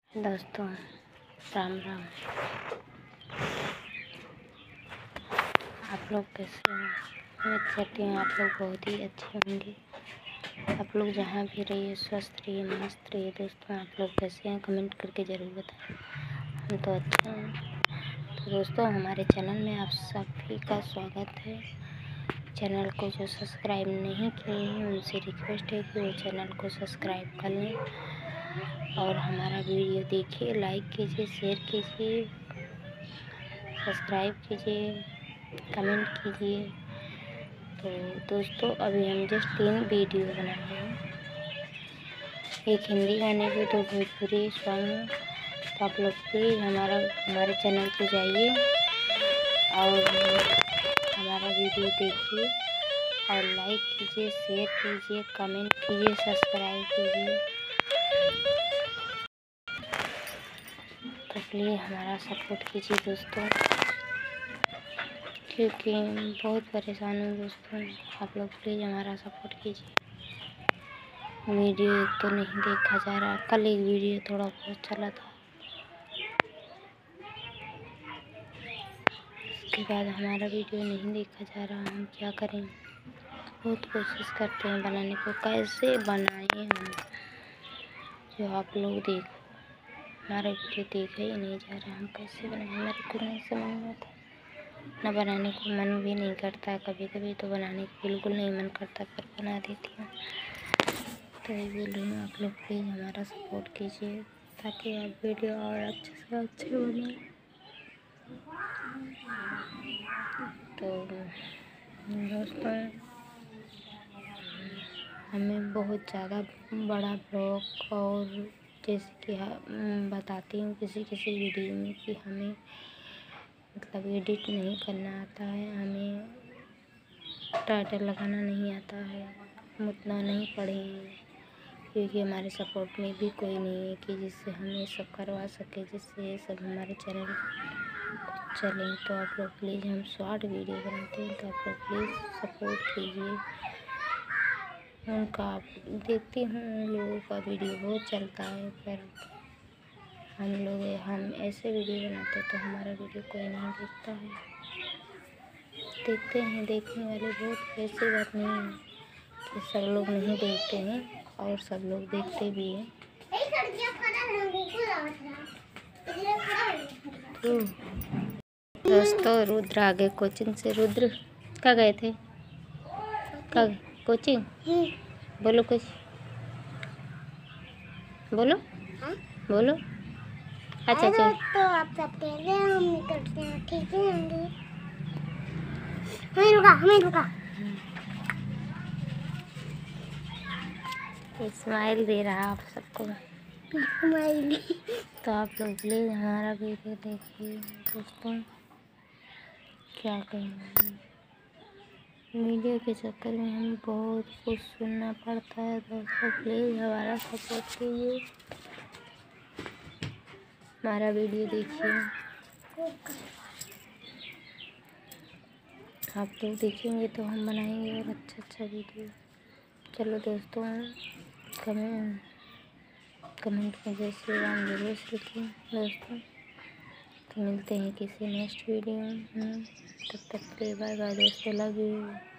दोस्तों राम राम। आप लोग कैसे हैं? उम्मीद करती हूँ आप लोग बहुत ही अच्छे होंगे। आप लोग जहाँ भी रहिए स्वस्थ रहिए, मस्त रहिए। दोस्तों आप लोग कैसे हैं कमेंट करके ज़रूर बताएं। हम तो अच्छे हैं। तो दोस्तों हमारे चैनल में आप सभी का स्वागत है। चैनल को जो सब्सक्राइब नहीं किए हैं उनसे रिक्वेस्ट है कि वो चैनल को सब्सक्राइब कर लें और हमारा वीडियो देखिए, लाइक कीजिए, शेयर कीजिए, सब्सक्राइब कीजिए, कमेंट कीजिए। तो दोस्तों अभी हम जस्ट 3 वीडियो बनाए हैं, एक हिंदी गाने पे, 2 भोजपुरी सॉन्ग में। तो आप लोग प्लीज़ हमारे चैनल पे जाइए और हमारा वीडियो देखिए और लाइक कीजिए, शेयर कीजिए, कमेंट कीजिए, सब्सक्राइब कीजिए। तो प्लीज़ हमारा सपोर्ट कीजिए दोस्तों, क्योंकि बहुत परेशान हूँ दोस्तों। आप लोग प्लीज़ हमारा सपोर्ट कीजिए। वीडियो एक तो नहीं देखा जा रहा, कल एक वीडियो थोड़ा बहुत चला था, उसके बाद हमारा वीडियो नहीं देखा जा रहा। हम क्या करें? बहुत कोशिश करते हैं बनाने को, कैसे बनाएं हम जो आप लोग देखो। हमारा वीडियो देखा ही नहीं जा रहा, हम कैसे बनाएं? मेरे को नहीं समझ में आता, ना बनाने को मन भी नहीं करता। कभी कभी तो बनाने को बिल्कुल नहीं मन करता, पर बना देती हूँ। तो ये बोल रही हूँ आप लोग प्लीज़ हमारा सपोर्ट कीजिए ताकि आप वीडियो और अच्छे से अच्छे बनाएं। तो दोस्तों हमें बहुत ज़्यादा बड़ा ब्लॉग और जैसे कि बताती हूँ किसी किसी वीडियो में कि हमें मतलब एडिट नहीं करना आता है, हमें टाइटल लगाना नहीं आता है, हम उतना नहीं पढ़े हैं, क्योंकि हमारे सपोर्ट में भी कोई नहीं है कि जिससे हम ये सब करवा सके, जिससे ये सब हमारे चैनल चलें। तो आप लोग प्लीज़, हम शॉर्ट वीडियो बनाते हैं तो आप लोग प्लीज़ सपोर्ट कीजिए। उनका देखती हूँ उन लोगों का वीडियो बहुत चलता है, पर हम ऐसे वीडियो बनाते तो हमारा वीडियो कोई नहीं देखता है। देखते हैं, देखने वाले बहुत, ऐसी बात नहीं है कि सब लोग नहीं देखते हैं, और सब लोग देखते भी हैं। तो दोस्तों रुद्र आगे कोचिंग से, रुद्र कहाँ गए थे? कहाँ कोचिंग? बोलो कुछ, बोलो। हाँ? बोलो। अच्छा अच्छा, तो आप सब कह रहे हैं हम निकलते हैं, ठीक है? हमें रुका स्माइल दे रहा आप सबको, स्माइल। तो आप लोग प्लीज़ हमारा वीडियो देखिए दोस्तों। क्या कहेंगे, वीडियो के चक्कर में हमें बहुत कुछ सुनना पड़ता है। दोस्तों प्लीज़ हमारा सपोर्ट कीजिए, हमारा वीडियो देखिए। आप लोग देखेंगे तो हम बनाएंगे और अच्छा वीडियो। चलो दोस्तों, कमेंट में जय श्री राम जरूर लिखें दोस्तों। तो मिलते हैं किसी नेक्स्ट वीडियो में, तब तक के लिए बाय बाय दोस्तों, लव यू।